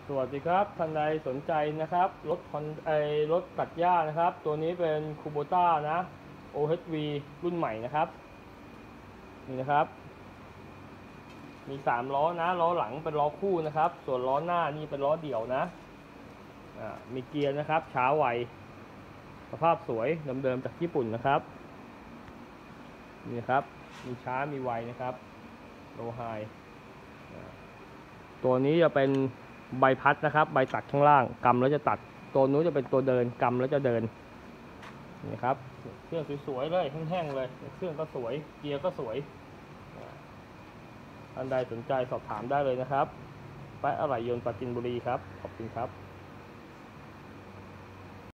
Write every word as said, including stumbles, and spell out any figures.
สวัสดีครับท่านใดสนใจนะครับรถคอนไอรถตัดหญ้านะครับตัวนี้เป็นคูโบต้านะ โอ เอช วี รุ่นใหม่นะครับนี่นะครับมีสามล้อนะล้อหลังเป็นล้อคู่นะครับส่วนล้อหน้านี่เป็นล้อเดี่ยวนะอ่ามีเกียร์นะครับช้าไวสภาพสวยเดิมๆจากญี่ปุ่นนะครับนี่นะครับมีช้ามีไวนะครับโลไฮตัวนี้จะเป็นใบพัดนะครับใบตัดข้างล่างกำแล้วจะตัดตัวนู้นจะเป็นตัวเดินกำแล้วจะเดินนี่ครับเครื่องสวยๆเลยแห้งๆเลยเครื่องก็สวยเกียร์ก็สวยท่านใดสนใจสอบถามได้เลยนะครับแปะอะไหล่ยนต์ปราจีนบุรีครับขอบคุณครับ